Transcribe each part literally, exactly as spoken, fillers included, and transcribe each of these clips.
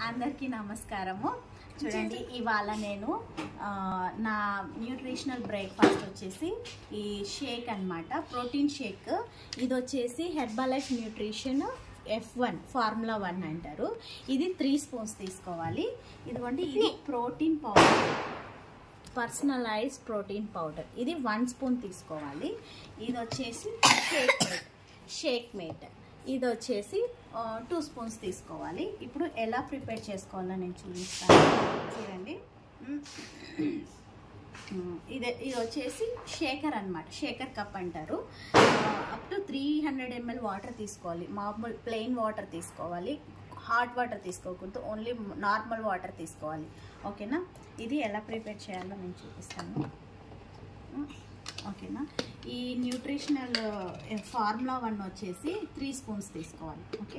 అందరికీ నమస్కారము. చూడండి, ఇవాళ నేను నా న్యూట్రిషనల్ బ్రేక్ఫాస్ట్ వచ్చేసి ఈ షేక్ అన్నమాట, ప్రోటీన్ షేక్. ఇది వచ్చేసి Herbalife nutrition F one formula one అంటారు. ఇది త్రీ స్పూన్స్ తీసుకోవాలి. ఇదిగోండి, ఇది protein powder, personalise protein powder. ఇది వన్ స్పూన్ తీసుకోవాలి. ఇది వచ్చేసి షేక్ మేట్ షేక్ మేట్ ఇది వచ్చేసి టూ స్పూన్స్ తీసుకోవాలి. ఇప్పుడు ఎలా ప్రిపేర్ చేసుకోవాలో నేను చూపిస్తాను. చూడండి, ఇది ఇది వచ్చేసి షేకర్ అన్నమాట, షేకర్ కప్ అంటారు. Up to three hundred ML water తీసుకోవాలి. మామూలు ప్లెయిన్ వాటర్ తీసుకోవాలి, హాట్ వాటర్ తీసుకోకూడదు, ఓన్లీ నార్మల్ వాటర్ తీసుకోవాలి. ఓకేనా? ఇది ఎలా ప్రిపేర్ చేయాలో నేను చూపిస్తాను. ఓకేనా? ఈ న్యూట్రిషనల్ ఫార్ములా వన్ వచ్చేసి త్రీ స్పూన్స్ తీసుకోవాలి. ఓకే,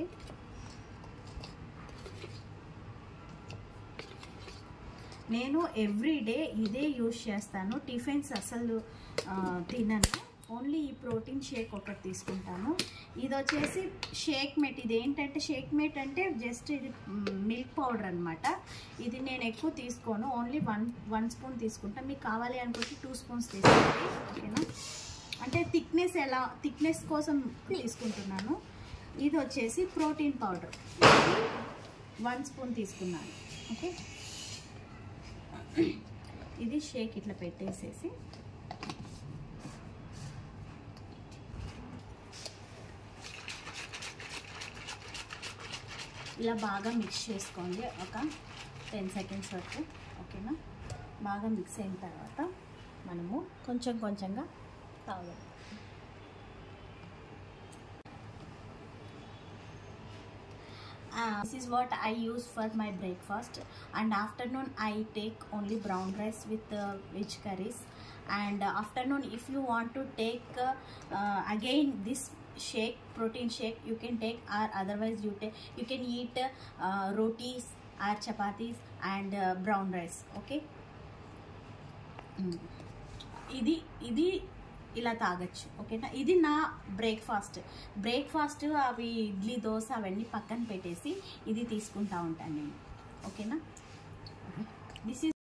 నేను ఎవ్రీడే ఇదే యూజ్ చేస్తాను. టిఫిన్స్ అసలు తినను, ఓన్లీ ఈ ప్రోటీన్ షేక్ ఒకటి తీసుకుంటాను. ఇది వచ్చేసి షేక్ మేట్. ఇది ఏంటంటే షేక్ మేట్ అంటే జస్ట్ ఇది మిల్క్ పౌడర్ అనమాట. ఇది నేను ఎక్కువ తీసుకోను, ఓన్లీ వన్ వన్ స్పూన్ తీసుకుంటాను. మీకు కావాలి అనుకుంటే టూ స్పూన్స్ తీసుకోండి. ఓకేనా? అంటే థిక్నెస్ ఎలా థిక్నెస్ కోసం తీసుకుంటున్నాను. ఇది వచ్చేసి ప్రోటీన్ పౌడర్, వన్ స్పూన్ తీసుకున్నాను. ఓకే, ఇది షేక్ ఇట్లా పెట్టేసేసి ఇలా బాగా మిక్స్ చేసుకోండి ఒక టెన్ సెకండ్స్ వరకు. ఓకేనా? బాగా మిక్స్ అయిన తర్వాత మనము కొంచెం కొంచెంగా తాగాలి. Uh, this is what I use for my breakfast, and afternoon I take only brown rice with uh, veg curries. And uh, afternoon if you want to take uh, uh, again this shake, protein shake, you can take, or otherwise you take you can eat uh, rotis or chapatis and uh, brown rice. Okay, mm. ఇది ఇది ఇలా తాగొచ్చు. ఓకేనా? ఇది నా breakfast. Breakfast అవి ఇడ్లీ, దోశ అవన్నీ పక్కన పెట్టేసి ఇది తీసుకుంటా ఉంటాను నేను. ఓకేనా? This is